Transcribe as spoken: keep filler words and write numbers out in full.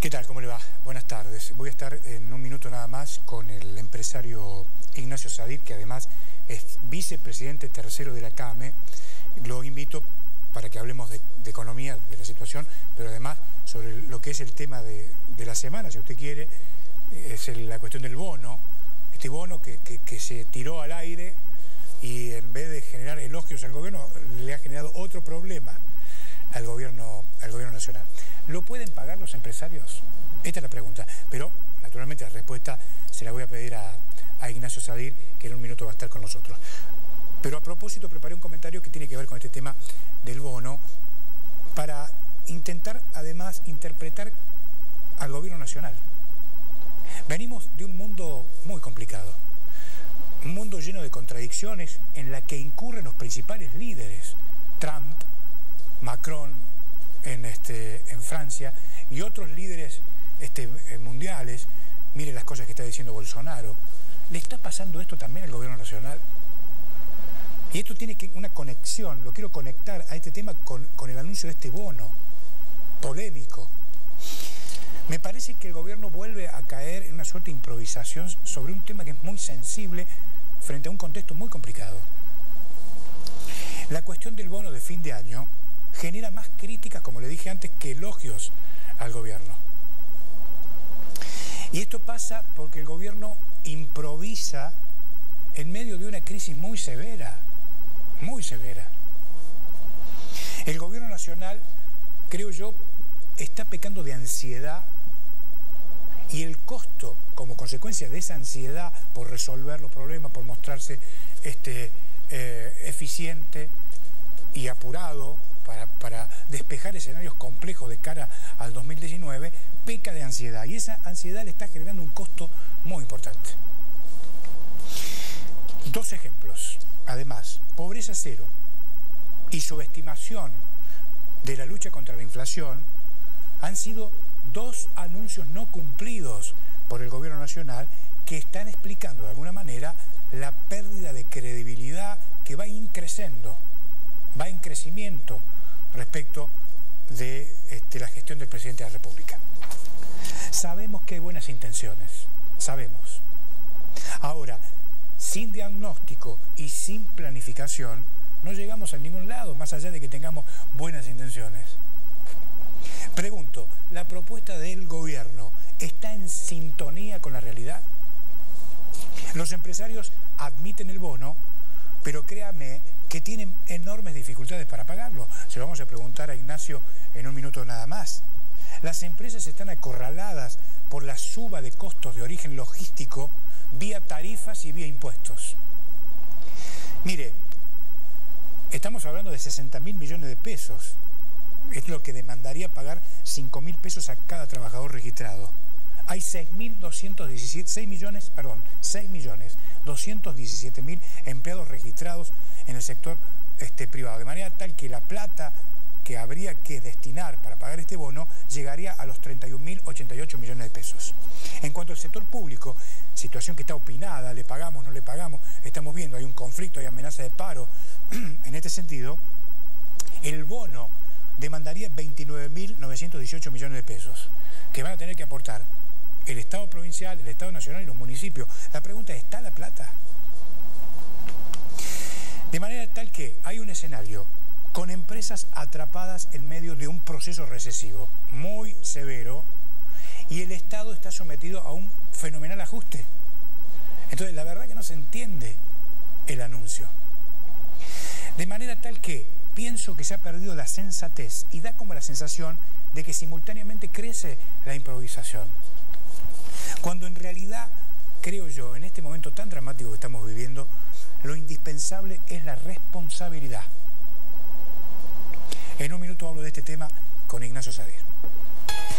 ¿Qué tal? ¿Cómo le va? Buenas tardes. Voy a estar en un minuto nada más con el empresario Ignacio Sadir, que además es vicepresidente tercero de la CAME. Lo invito para que hablemos de, de economía, de la situación, pero además sobre lo que es el tema de, de la semana, si usted quiere, es el, la cuestión del bono. Este bono que, que, que se tiró al aire y en vez de generar elogios al gobierno, le ha generado otro problema al gobierno, al gobierno nacional. ¿Lo pueden pagar los empresarios? Esta es la pregunta, pero naturalmente la respuesta se la voy a pedir a, a Ignacio Sadir, que en un minuto va a estar con nosotros. Pero a propósito preparé un comentario que tiene que ver con este tema del bono para intentar además interpretar al gobierno nacional. Venimos de un mundo muy complicado, un mundo lleno de contradicciones en la que incurren los principales líderes, Trump, Macron en, este, en Francia y otros líderes este, mundiales. Mire las cosas que está diciendo Bolsonaro. ¿Le está pasando esto también al gobierno nacional? Y esto tiene que, una conexión, lo quiero conectar a este tema con, con el anuncio de este bono polémico. Me parece que el gobierno vuelve a caer en una suerte de improvisación sobre un tema que es muy sensible frente a un contexto muy complicado. La cuestión del bono de fin de año genera más críticas, como le dije antes, que elogios al gobierno. Y esto pasa porque el gobierno improvisa en medio de una crisis muy severa, muy severa. El gobierno nacional, creo yo, está pecando de ansiedad y el costo, como consecuencia de esa ansiedad por resolver los problemas, por mostrarse este, eh, eficiente y apurado para, para despejar escenarios complejos de cara al dos mil diecinueve, peca de ansiedad y esa ansiedad le está generando un costo muy importante. Dos ejemplos, además, pobreza cero y subestimación de la lucha contra la inflación han sido dos anuncios no cumplidos por el gobierno nacional que están explicando de alguna manera la pérdida de credibilidad que va increciendo, va en crecimiento respecto de este, la gestión del presidente de la República. Sabemos que hay buenas intenciones, sabemos. Ahora, sin diagnóstico y sin planificación, no llegamos a ningún lado, más allá de que tengamos buenas intenciones. Pregunto, ¿la propuesta del gobierno está en sintonía con la realidad? Los empresarios admiten el bono, pero créame que tienen enormes dificultades para pagarlo. Se lo vamos a preguntar a Ignacio en un minuto nada más. Las empresas están acorraladas por la suba de costos de origen logístico vía tarifas y vía impuestos. Mire, estamos hablando de sesenta mil millones de pesos. Es lo que demandaría pagar cinco mil pesos a cada trabajador registrado. Hay seis mil doscientos diecisiete, seis millones, perdón, seis millones doscientos diecisiete mil empleados registrados en el sector este, privado, de manera tal que la plata que habría que destinar para pagar este bono llegaría a los treinta y un mil ochenta y ocho millones de pesos. En cuanto al sector público, situación que está opinada, le pagamos, no le pagamos, estamos viendo, hay un conflicto, hay amenaza de paro. En este sentido, el bono demandaría veintinueve mil novecientos dieciocho millones de pesos, que van a tener que aportar el Estado provincial, el Estado nacional y los municipios. La pregunta es, ¿está la plata? De manera tal que hay un escenario con empresas atrapadas en medio de un proceso recesivo muy severo y el Estado está sometido a un fenomenal ajuste. Entonces, la verdad que no se entiende el anuncio. De manera tal que pienso que se ha perdido la sensatez y da como la sensación de que simultáneamente crece la improvisación. Cuando en realidad, creo yo, en este momento tan dramático que estamos viviendo, lo indispensable es la responsabilidad. En un minuto hablo de este tema con Ignacio Sadir.